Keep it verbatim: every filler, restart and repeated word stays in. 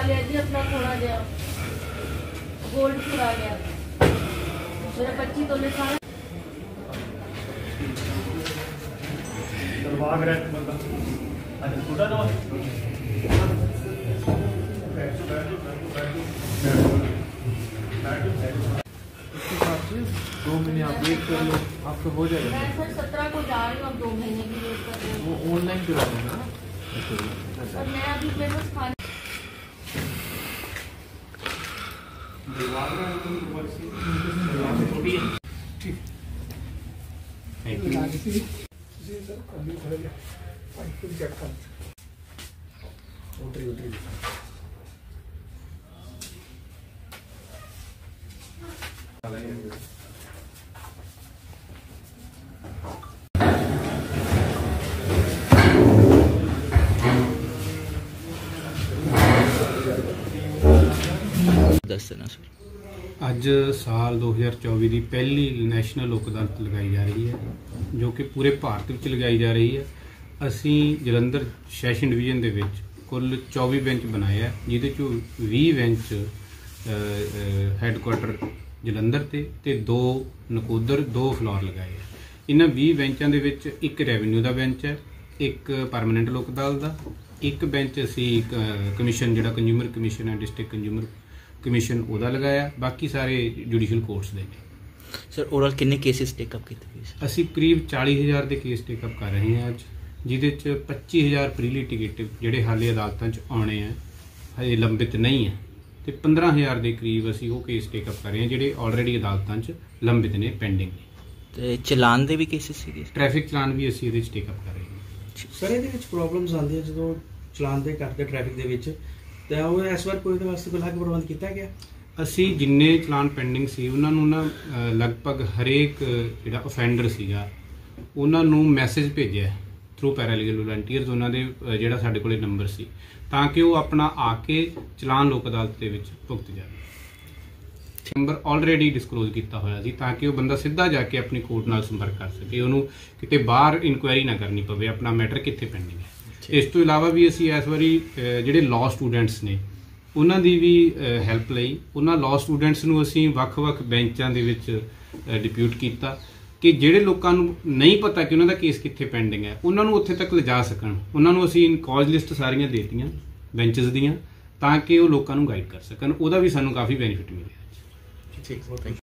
लिया जी अपना थोड़ा जहा गोल्ड चुरा गया मेरा पच्चीस तोले सारा दो महीने आप वेट कर लो, आपका हो जाएगा। मैं सर सत्रह को जा रही हूँ, अब दो महीने की वेट कर रही हूँ। वो ऑनलाइन करा देना ना। और मैं अभी मेरे पास खाने दस देना सर। ਅੱਜ ਸਾਲ दो हज़ार चौबीस ਦੀ ਪਹਿਲੀ ਨੈਸ਼ਨਲ ਲੋਕ ਅਦਾਲਤ ਲਗਾਈ ਜਾ ਰਹੀ ਹੈ ਜੋ ਕਿ ਪੂਰੇ ਭਾਰਤ ਵਿੱਚ ਲਗਾਈ ਜਾ ਰਹੀ ਹੈ। ਅਸੀਂ ਜਲੰਧਰ ਸੈਸ਼ਨ ਡਿਵੀਜ਼ਨ ਦੇ ਵਿੱਚ ਕੁੱਲ चौबीस ਬੈਂਚ ਬਣਾਏ ਆ ਜਿਹਦੇ ਚੋਂ बीस ਬੈਂਚ ਹੈੱਡਕੁਆਟਰ ਜਲੰਧਰ ਤੇ ਤੇ ਦੋ ਨਕੋਦਰ ਦੋ ਫਲੋਰ ਲਗਾਏ ਆ। ਇਹਨਾਂ बीस ਬੈਂਚਾਂ ਦੇ ਵਿੱਚ ਇੱਕ ਰੈਵਨਿਊ ਦਾ ਬੈਂਚ ਹੈ, ਇੱਕ ਪਰਮਾਨੈਂਟ ਲੋਕ ਅਦਾਲਤ ਦਾ, ਇੱਕ ਬੈਂਚ ਅਸੀਂ ਕਮਿਸ਼ਨ ਜਿਹੜਾ ਕੰਜ਼ਿਊਮਰ ਕਮਿਸ਼ਨ ਹੈ ਡਿਸਟ੍ਰਿਕਟ ਕੰਜ਼ਿਊਮਰ कमीशन ਉਹਦਾ ਲਗਾਇਆ। ਬਾਕੀ ਸਾਰੇ ਜੁਡੀਸ਼ੀਅਲ ਕੋਰਟਸ ਦੇ ਨੇ। ਸਰ ਓਵਰਆਲ ਕਿੰਨੇ ਕੇਸਿਸ ਟੇਕ ਅਪ ਕੀਤੇ ਗਏ? ਅਸੀਂ ਕਰੀਬ चालीस हज़ार ਦੇ ਕੇਸ ਟੇਕ ਅਪ ਕਰ ਰਹੇ ਹਾਂ ਅੱਜ, ਜਿਹਦੇ ਚ पच्चीस हज़ार ਪ੍ਰੀ ਲਿਟੀਗੇਟਿਵ ਜਿਹੜੇ ਹਾਲੇ ਅਦਾਲਤਾਂ ਚ ਆਉਣੇ ਆ ਹਜੇ ਲੰਬਿਤ ਨਹੀਂ ਹੈ ਤੇ पंद्रह हज़ार ਦੇ ਕਰੀਬ ਅਸੀਂ ਉਹ ਕੇਸ ਟੇਕ ਅਪ ਕਰ ਰਹੇ ਹਾਂ ਜਿਹੜੇ ਆਲਰੇਡੀ ਅਦਾਲਤਾਂ ਚ ਲੰਬਿਤ ਨੇ, ਪੈਂਡਿੰਗ ਨੇ। ਤੇ ਚਲਾਨ ਦੇ ਵੀ ਕੇਸਿਸ ਸੀਗੇ? ਟ੍ਰੈਫਿਕ ਚਲਾਨ ਵੀ ਅਸੀਂ ਇਹਦੇ ਚ ਟੇਕ ਅਪ ਕਰ ਰਹੇ ਹਾਂ। ਸਰ ਇਹਦੇ ਵਿੱਚ ਪ੍ਰੋਬਲਮਸ ਆਉਂਦੀਆਂ ਜਦੋਂ ਚਲਾਨ ਦੇ ਕਰਦੇ ਟ੍ਰੈਫਿਕ ਦੇ ਵਿੱਚ ਤਾਂ ਉਹ ਇਸ ਵਾਰ ਕੋਈ ਉਹਦੇ ਵਾਸਤੇ ਕੋਈ ਅਲੱਗ ਪ੍ਰਬੰਧ ਕੀਤਾ ਗਿਆ? ਅਸੀਂ ਜਿੰਨੇ ਚਲਾਨ ਪੈਂਡਿੰਗ ਸੀ ਉਹਨਾਂ ਨੂੰ ਨਾ ਲਗਭਗ ਹਰੇਕ ਜਿਹੜਾ ਅਫੈਂਡਰ ਸੀਗਾ ਉਹਨਾਂ ਨੂੰ ਮੈਸੇਜ ਭੇਜਿਆ ਥਰੂ ਪੈਰਾਲੀਗਲ ਵਲੰਟੀਅਰਸ, ਉਹਨਾਂ ਦੇ ਜਿਹੜਾ ਸਾਡੇ ਕੋਲੇ ਨੰਬਰ ਸੀ, ਤਾਂ ਕਿ ਉਹ ਆਪਣਾ ਆ ਕੇ ਚਲਾਨ ਲੋਕ ਅਦਾਲਤ ਦੇ ਵਿੱਚ ਭੁਗਤ ਜਾਵੇ। ਨੰਬਰ ਆਲਰੇਡੀ ਡਿਸਕਲੋਜ਼ ਕੀਤਾ ਹੋਇਆ ਸੀ ਤਾਂ ਕਿ ਉਹ ਬੰਦਾ ਸਿੱਧਾ ਜਾ ਕੇ ਆਪਣੀ ਕੋਰਟ ਨਾਲ ਸੰਪਰਕ ਕਰ ਸਕੇ, ਉਹਨੂੰ ਕਿਤੇ ਬਾਹਰ ਇਨਕੁਆਇਰੀ ਨਾ ਕਰਨੀ ਪਵੇ ਆਪਣਾ ਮੈਟਰ ਕਿੱਥੇ ਪੈਂਡਿੰਗ ਹੈ। ਇਸ ਤੋਂ ਇਲਾਵਾ ਵੀ ਅਸੀਂ ਇਸ ਵਾਰੀ ਜਿਹੜੇ ਲਾਅ ਸਟੂਡੈਂਟਸ ਨੇ ਉਹਨਾਂ ਦੀ ਵੀ ਹੈਲਪ ਲਈ ਉਹਨਾਂ ਲਾਅ ਸਟੂਡੈਂਟਸ ਨੂੰ ਅਸੀਂ ਵੱਖ-ਵੱਖ ਬੈਂਚਾਂ ਦੇ ਵਿੱਚ ਡਿਪਿਊਟ ਕੀਤਾ ਕਿ ਜਿਹੜੇ ਲੋਕਾਂ ਨੂੰ ਨਹੀਂ ਪਤਾ ਕਿ ਉਹਨਾਂ ਦਾ ਕੇਸ ਕਿੱਥੇ ਪੈਂਡਿੰਗ ਹੈ ਉਹਨਾਂ ਨੂੰ ਉੱਥੇ ਤੱਕ ਲਿਜਾ ਸਕਣ। ਉਹਨਾਂ ਨੂੰ ਅਸੀਂ ਕਾਜ਼ ਲਿਸਟ ਸਾਰੀਆਂ ਦੇ ਦਿੱਤੀਆਂ ਬੈਂਚਸ ਦੀਆਂ ਤਾਂ ਕਿ ਉਹ ਲੋਕਾਂ ਨੂੰ ਗਾਈਡ ਕਰ ਸਕਣ। ਉਹਦਾ ਵੀ ਸਾਨੂੰ ਕਾਫੀ ਬੈਨੀਫਿਟ ਮਿਲਿਆ। ਠੀਕ, ਥੈਂਕ ਯੂ।